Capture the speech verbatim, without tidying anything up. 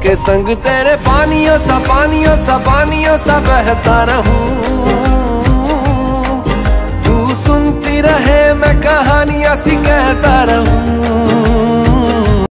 के संग तेरे पानियों सा पानियों सा पानियों सा बहता रहूं। तू सुनती रहे मैं कहानियां सी कहता रहूं।